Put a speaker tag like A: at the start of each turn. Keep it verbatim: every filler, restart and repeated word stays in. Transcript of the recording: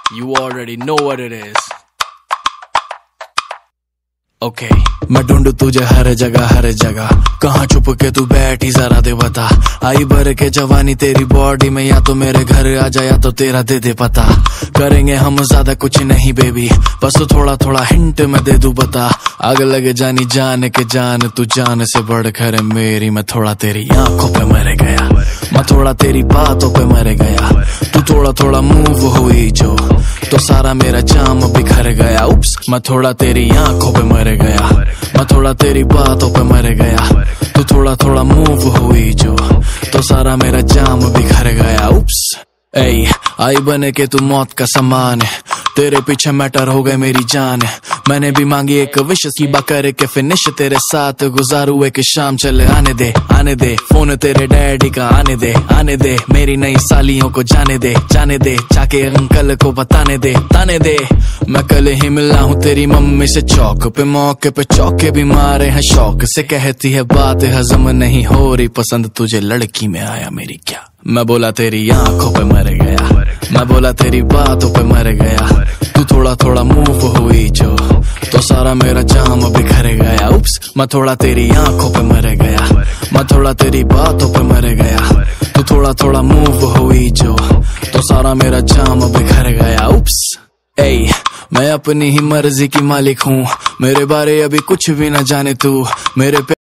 A: You already know what it is. Okay. मैं ढूंढू तुझे हर जगह हर जगह, कहाँ छुप के तू बैठी जरा दे बता। आई भर के जवानी तेरी बॉडी में, या तो मेरे घर आ जा या तो तेरा दे दे पता। करेंगे हम ज्यादा कुछ नहीं बेबी, बस थोड़ा थोड़ा हिंट मैं दे दूं बता। आग लगे जानी जान के जान, तू जान से बढ़कर है मेरी। मैं थोड़ा तेरी आंखों पे मर गया, मैं थोड़ा तेरी बातों पे मर गया। तू थोड़ा थोड़ा मूव हुई जो, तो सारा मेरा जाम बिखर गया। उप्स, मैं थोड़ा तेरी आंखों पे मर गया, मैं थोड़ा तेरी बातों पे मर गया। तू थोड़ा थोड़ा मूव हुई जो, तो सारा मेरा जाम बिखर गया। उप्स, ऐ आई बने के तू मौत का समान है, तेरे पीछे मैटर हो गए मेरी जान है। मैंने भी मांगी एक विश की बकर के फिनिश, तेरे साथ गुजारू एक शाम। चले आने दे आने दे, फोन तेरे डैडी का आने दे आने दे। मेरी नई सालियों को जाने दे जाने दे, जाके अंकल को बताने दे ताने दे। मैं कल ही मिला हूँ तेरी मम्मी से चौक पे, मौके पे चौके भी मारे हैं शौक से। कहती है बात हजम नहीं हो रही, पसंद तुझे लड़की में आया मेरी क्या। मैं बोला तेरी आंखों पे मर गया, मैं बोला तेरी बातों पे मर गया। तू थोड़ा थोड़ा मूव हुई जो, तो सारा मेरा जाम बिखर गया। उप्स, मैं थोड़ा तेरी आंखों पे मर गया, मैं थोड़ा तेरी बातों पे मर गया। तू थोड़ा थोड़ा मूव हुई जो, तो सारा मेरा जाम बिखर गया। उप्स, ऐ मैं अपनी ही मर्जी की मालिक हूँ, मेरे बारे अभी कुछ भी ना जाने तू। मेरे पे